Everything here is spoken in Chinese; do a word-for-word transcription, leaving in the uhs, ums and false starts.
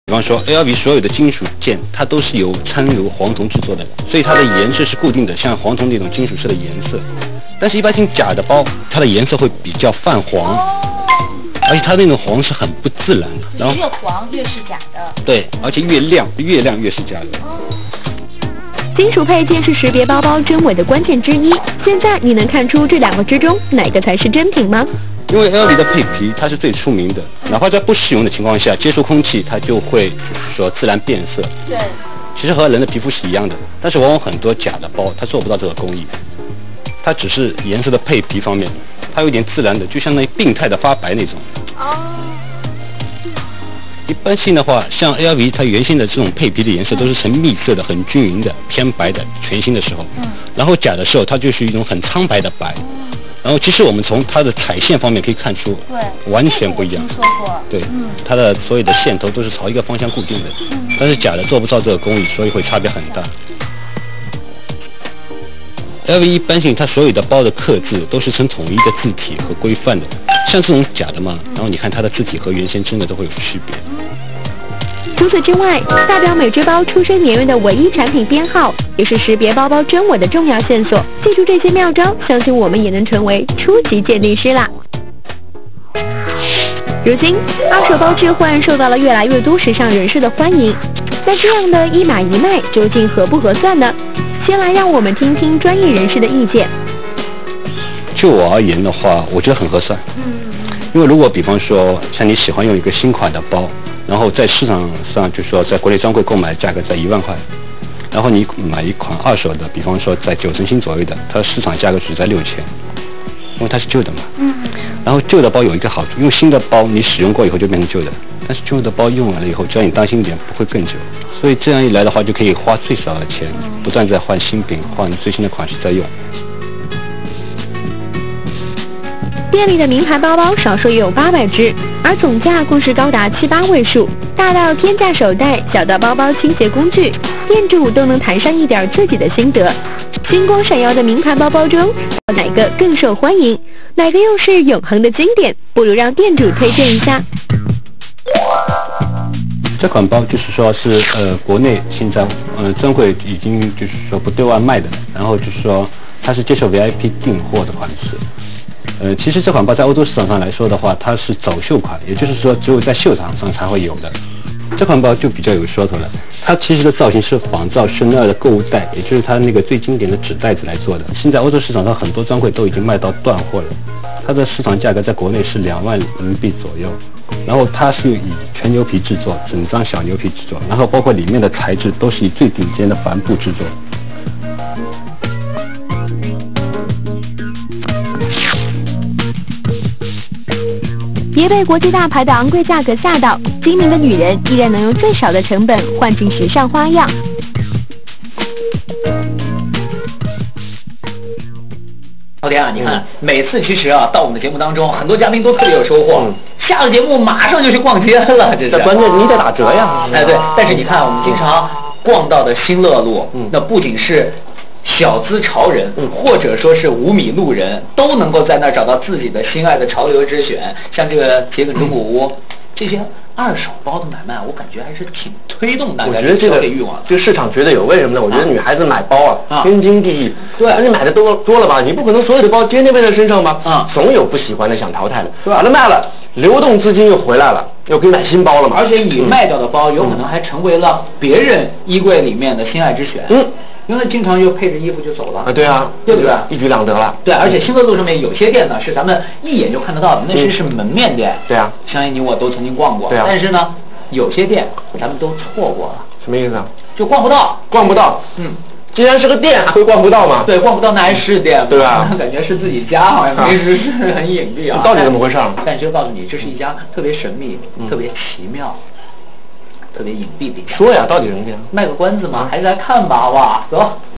比方说 L V 所有的金属件，它都是由掺由黄铜制作的，所以它的颜色是固定的，像黄铜那种金属色的颜色。但是一般性假的包，它的颜色会比较泛黄，而且它那种黄是很不自然的。然后越黄越是假的。 对，而且越亮，越亮越是假的。 金属配件是识别包包真伪的关键之一。现在你能看出这两个之中哪个才是真品吗？ 因为 L V 的配皮它是最出名的，哪怕在不使用的情况下，接触空气它就会说自然变色。 对。 其实和人的皮肤是一样的，但是往往很多假的包它做不到这个工艺，它只是颜色的配皮方面，它有点自然的，就相当于病态的发白那种。哦。一般性的话，像 L V 它原先的这种配皮的颜色都是呈蜜色的、很均匀的、偏白的，全新的时候。嗯。然后假的时候，它就是一种很苍白的白。然后其实我们从它的彩线方面可以看出， 对， 完全不一样。 听说过。对， 嗯，它的所有的线头都是朝一个方向固定的，嗯、但是假的做不到这个工艺，所以会差别很大。L V 一般性它所有的包的刻字都是呈统一的字体和规范的，像这种假的嘛，然后你看它的字体和原先真的都会有区别。 除此之外，代表每只包出生年月的唯一产品编号，也是识别包包真伪的重要线索。记住这些妙招，相信我们也能成为初级鉴定师啦。如今，二手包置换受到了越来越多时尚人士的欢迎。那这样的一买一卖究竟合不合算呢？先来让我们听听专业人士的意见。 就我而言的话，我觉得很合算。嗯。因为如果比方说像你喜欢用一个新款的包，然后在市场上就是说在国内专柜购买价格在一万块，然后你买一款二手的，比方说在九成新左右的，它市场价格只在六千，因为它是旧的嘛。嗯。然后旧的包有一个好处，用新的包你使用过以后就变成旧的，但是旧的包用完了以后，只要你当心一点，不会更久。所以这样一来的话，就可以花最少的钱，不断在换新品，换最新的款式在用。 店里的名牌包包少说也有八百只，而总价更是高达七八位数。大到天价手袋，小到包包倾斜工具，店主都能谈上一点自己的心得。金光闪耀的名牌包包中，哪个更受欢迎？哪个又是永恒的经典？不如让店主推荐一下。 这款包就是说是呃国内现在呃专柜已经就是说不对外卖的，然后就是说它是接受 V I P 订货的款式。呃，其实这款包在欧洲市场上来说的话，它是走秀款，也就是说只有在秀场上才会有的。这款包就比较有说头了，它其实的造型是仿照香奈儿的购物袋，也就是它那个最经典的纸袋子来做的。现在欧洲市场上很多专柜都已经卖到断货了，它的市场价格在国内是两万人民币左右。然后它是以全牛皮制作，整张小牛皮制作，然后包括里面的材质都是以最顶尖的帆布制作。 别被国际大牌的昂贵价格吓到，精明的女人依然能用最少的成本换进时尚花样。 老田啊，你看、嗯、每次其实啊，到我们的节目当中，很多嘉宾都特别有收获。嗯、下了节目马上就去逛街了，这是。 关键你得打折呀！ 哎，对。但是你看，我们经常逛到的新乐路，嗯、那不仅是小资潮人，嗯、或者说是五米路人，都能够在那儿找到自己的心爱的潮流之选。像这个铁杆中古屋，嗯、这些二手包的买卖，我感觉还是挺推动大家的消费欲望的。 这个市场绝对有，为什么呢？我觉得女孩子买包啊，天经地义。 对， 而且买的多多了吧，你不可能所有的包天天背在身上吧？啊，总有不喜欢的想淘汰的，把它卖了，流动资金又回来了，又可以买新包了嘛。 而且你卖掉的包，有可能还成为了别人衣柜里面的心爱之选。嗯。因为经常就配着衣服就走了啊，对啊， 对不对？ 一举两得了。 对，而且新乐路上面有些店呢是咱们一眼就看得到的，那些是门面店。 对啊， 相信你我都曾经逛过。 对啊。 但是呢，有些店咱们都错过了。 什么意思啊？ 就逛不到。 逛不到。嗯。既然是个店，还会逛不到吗？ 对，逛不到那还是店， 对吧？ 感觉是自己家，好像平时是很隐蔽啊。 到底怎么回事？ 但是就告诉你，这是一家特别神秘、嗯、特别奇妙。特别隐蔽的一家。 说呀，到底什么店？ 卖个关子嘛，还是来看吧，好不好？走。